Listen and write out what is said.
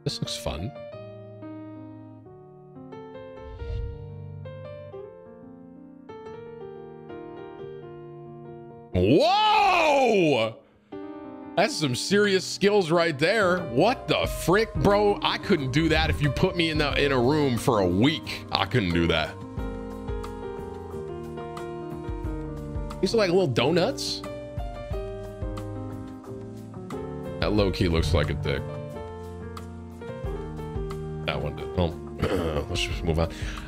This looks fun. Whoa! That's some serious skills right there. What the frick, bro? I couldn't do that if you put me in a room for a week. I couldn't do that. These are like little donuts. That low key looks like a dick. That one did. Oh, let's just move on.